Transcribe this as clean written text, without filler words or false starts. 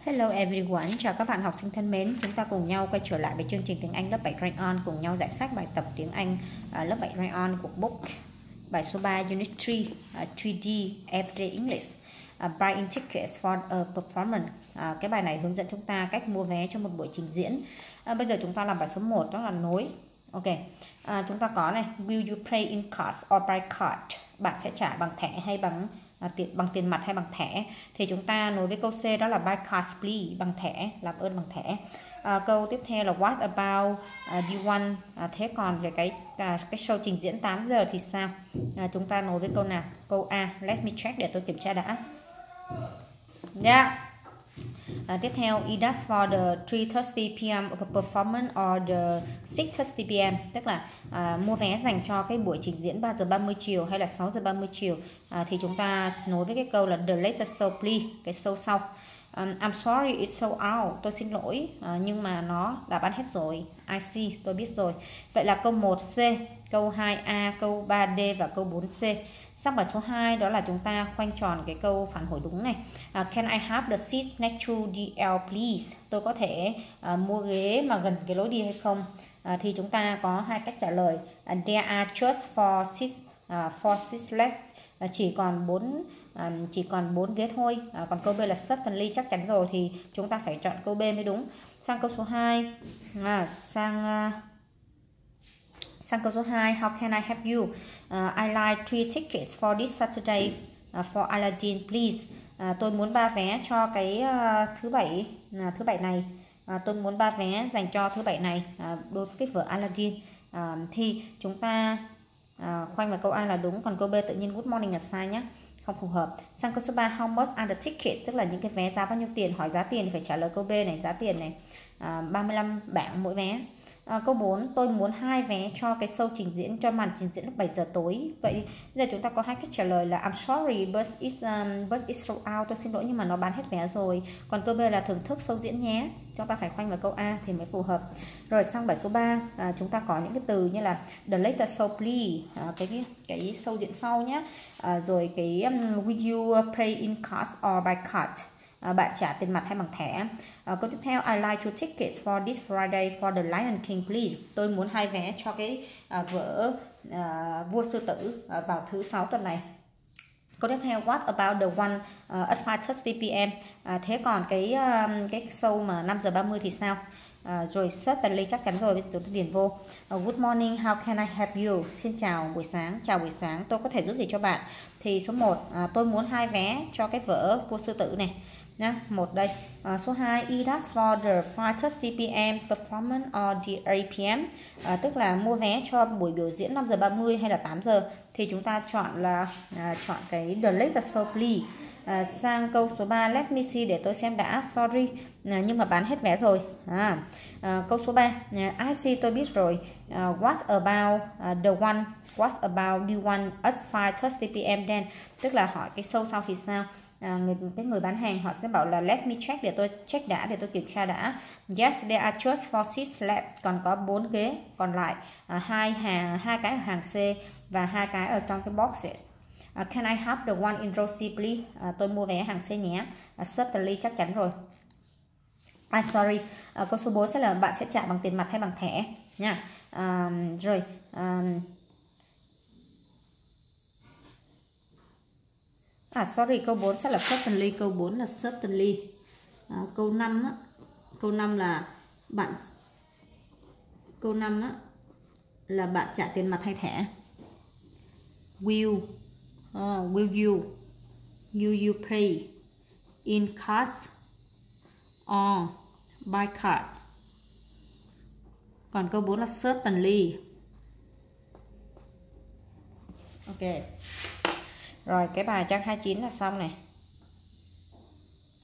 Hello everyone, chào các bạn học sinh thân mến. Chúng ta cùng nhau quay trở lại với chương trình tiếng Anh lớp 7 Crayon, cùng nhau giải sách bài tập tiếng Anh lớp 7 Crayon của book bài số 3 Unit 3 3D Everyday English, Buying Tickets for a Performance. Cái bài này hướng dẫn chúng ta cách mua vé cho một buổi trình diễn. Bây giờ chúng ta làm bài số 1, đó là nối. Ok, chúng ta có này, will you pay in cash or by card? Bạn sẽ trả bằng thẻ hay bằng tiền mặt hay bằng thẻ? Thì chúng ta nối với câu C, đó là by card please, bằng thẻ, làm ơn bằng thẻ. Câu tiếp theo là what about D1? Thế còn về cái show trình diễn 8 giờ thì sao? Chúng ta nối với câu nào? Câu A, let me check để tôi kiểm tra đã. Tiếp theo, it does for the 3:30 p.m. performance or the 6:30 p.m. Tức là mua vé dành cho cái buổi trình diễn 3 giờ 30 chiều hay là 6 giờ 30 chiều. Thì chúng ta nối với cái câu là the later show please, cái show sau. I'm sorry it's sold out, tôi xin lỗi nhưng mà nó đã bán hết rồi. I see, tôi biết rồi. Vậy là câu 1C, câu 2A, câu 3D và câu 4C. Sang bài số 2, đó là chúng ta khoanh tròn cái câu phản hồi đúng này. Can I have the seat next to the L please? Tôi có thể mua ghế mà gần cái lối đi hay không? Thì chúng ta có hai cách trả lời. There are just four seats left. Chỉ còn 4 ghế thôi. Còn câu B là certainly, chắc chắn rồi, thì chúng ta phải chọn câu B mới đúng. Sang câu số 2, sang câu số 2, how can I help you? I like 3 tickets for this Saturday for Aladdin please. Tôi muốn 3 vé cho cái thứ bảy này. Tôi muốn 3 vé dành cho thứ bảy này đối với cái vở Aladdin. Thì chúng ta khoanh vào câu A là đúng, còn câu B tự nhiên good morning là sai nhé, không phù hợp. Sang câu số 3, how much are the tickets? Tức là những cái vé giá bao nhiêu tiền, hỏi giá tiền thì phải trả lời câu B này, giá tiền này 35 bảng mỗi vé. Câu 4, tôi muốn 2 vé cho cái show trình diễn, cho màn trình diễn lúc 7 giờ tối. Vậy bây giờ chúng ta có hai cách trả lời là I'm sorry but it's sold out, tôi xin lỗi nhưng mà nó bán hết vé rồi. Còn câu B là thưởng thức show diễn nhé. Chúng ta phải khoanh vào câu A thì mới phù hợp. Rồi sang bài số 3, chúng ta có những cái từ như là the later show please, cái show diễn sau nhé. Rồi cái will you pay in cash or by card? Bạn trả tiền mặt hay bằng thẻ? Câu tiếp theo, I like 2 tickets for this Friday for the Lion King please. Tôi muốn 2 vé cho cái vở Vua Sư Tử vào thứ 6 tuần này. Câu tiếp theo, what about the one at 5:30 p.m? Thế còn cái show mà 5 giờ 30 thì sao? Rồi certainly, chắc chắn rồi, tôi điền vô. Good morning, how can I help you? Xin chào buổi sáng, tôi có thể giúp gì cho bạn? Thì số 1, tôi muốn 2 vé cho cái vở Vua Sư Tử này nhá, 1 đây. Số 2, it does for the 5:30 p.m. performance or the 8 p.m. Tức là mua vé cho buổi biểu diễn 5 giờ 30 hay là 8 giờ, thì chúng ta chọn cái the later show please. Sang câu số 3, let me see, để tôi xem đã, sorry nhưng mà bán hết vé rồi. Câu số 3, I see, tôi biết rồi. What about what about the one at 5:30 p.m. then? Tức là hỏi cái show sau thì sao? Cái người bán hàng họ sẽ bảo là let me check, để tôi check đã, để tôi kiểm tra đã. Yes, there are just 4 seats left. Còn có 4 ghế còn lại, 2 cái ở hàng C và 2 cái ở trong cái boxes. Can I have the one in row C please? Tôi mua vé hàng C nhé. Certainly, chắc chắn rồi. Sorry. Câu số 4 sẽ là bạn sẽ trả bằng tiền mặt hay bằng thẻ nha. Rồi. Sorry, câu 4 sẽ là certainly, câu 4 là certainly. Câu 5 á, câu 5 là bạn trả tiền mặt hay thẻ? Will you pay in cash or by card? Còn câu 4 là certainly. Ok. Rồi cái bài trang 29 là xong này.